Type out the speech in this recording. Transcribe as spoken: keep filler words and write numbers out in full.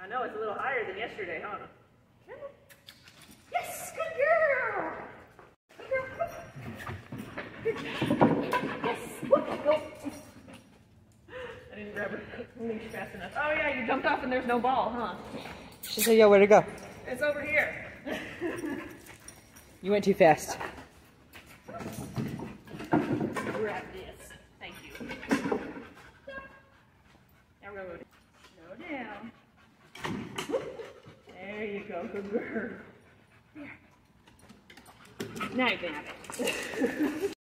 I know, it's a little higher than yesterday, huh? Yes, good girl! Good girl, good job. Yes, whoop, go. I didn't grab her leash fast enough. Oh yeah, you jumped off and there's no ball, huh? She said, "Yo, where'd it go?" It's over here. You went too fast. Grab this. Thank you. Now we're going to slow down. There you go, good girl. There. Now you can have it.